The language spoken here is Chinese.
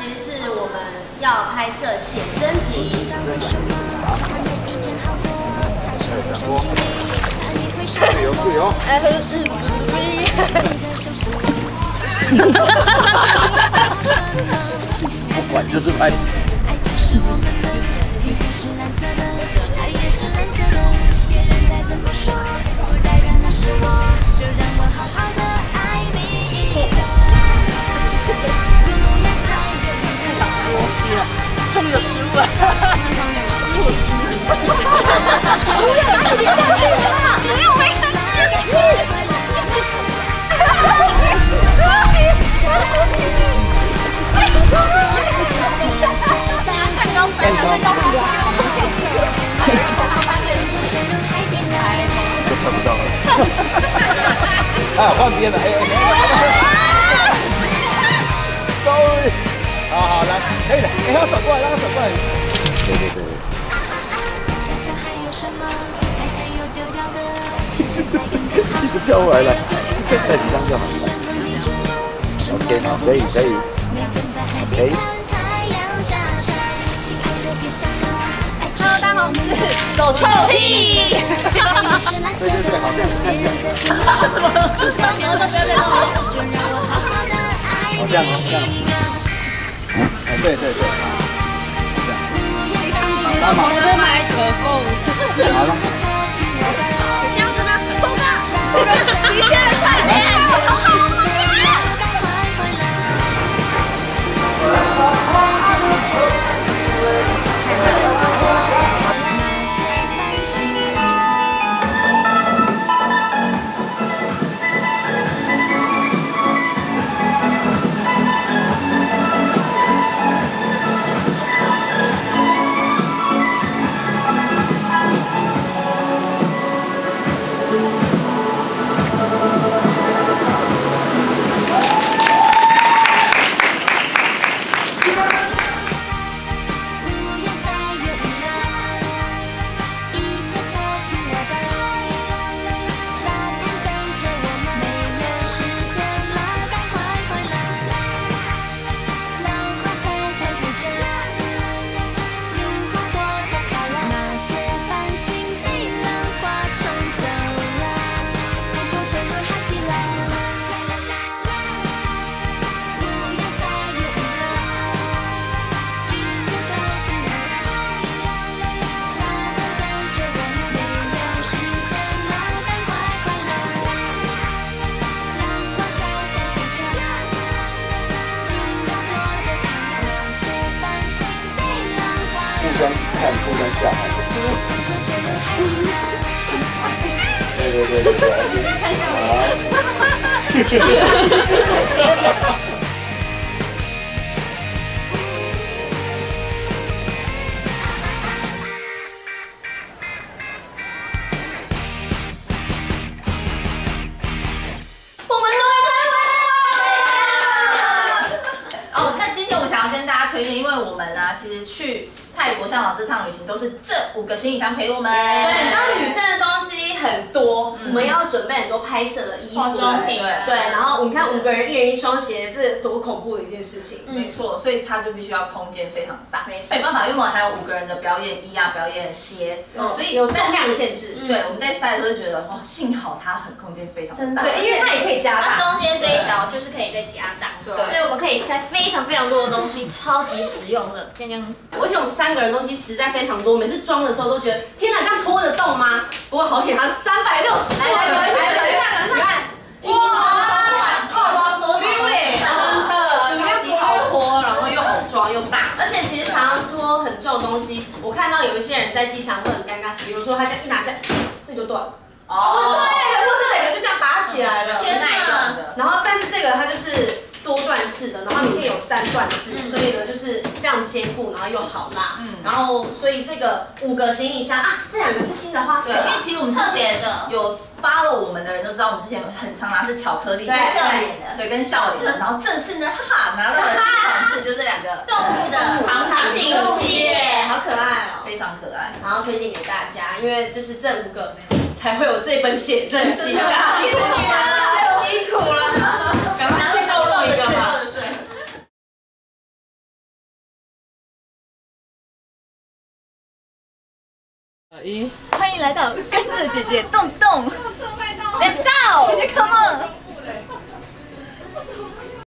其实是我们要拍摄写真集。 对哦，对哦。不管就是拍。 太想吃东西了，终于有食物了。没有没看都看不到了。啊，换边了，sorry。好，来，可以的，让他转过来，让他转过来。对。你不叫我来了，太紧张就好了。OK， 好，可以。OK。 Hello， 大红是狗臭屁。 对，好，这样看。 什么？不要再弄了。 好，这样。哎，对。这样。 我的麦克风。 好了。 这样子呢，峰哥，你现在快点，好。 互相下海。对。 我们终于拍回来了！ 哦，那今天我想要跟大家推荐，因为我们啊，其实去泰国向导这趟旅行都是这5个行李箱陪我们。 对，你知道女生的东西很多，我们要准备很多拍摄的衣服、 化妆品， 对，然后我们看5个人，1人1双鞋，这多恐怖的一件事情。 没错，所以它就必须要空间非常大， 没错没办法，因为我们还有5个人的表演衣啊、表演鞋，所以有重量的限制。 对，我们在塞的时候就觉得，哦，幸好它很空间非常大， 对，因为它也可以加它大。 中间这一条就是可以再加大， 对所以我们可以塞非常多的东西，超级实用的。这样， 而且我们3个人东西实在非常多，每次装的时候都觉得，天哪，这样拖得动吗？不过好险，它是360度。来，找一下，你看， 哇，多真的，超级好拖，然后又好装又大。而且其实常常拖很重的东西，我看到有一些人在机场会很尴尬，比如说他这样一拿下，这就断了。 哦， 对，或是整个就这样拔起来了。 天哪然后，但是这个它就是多段式的，然后你可以有3段式，所以呢就是非常坚固，然后又好拉。然后所以这个5个行李箱啊，这2个是新的花色。 对，因为其实我们之前有follow我们的人都知道，我们之前很常拿是巧克力， 对笑脸的， 对，跟笑脸的。然后这次呢，哈哈，拿到了新款式，就这2个动物的长颈鹿系列，好可爱哦， 非常可爱。 然后推荐给大家，因为就是这5个才会有这本写真集。辛苦了，辛苦了。 1， 欢迎来到跟着姐姐动子动 Let's go， ，Come on！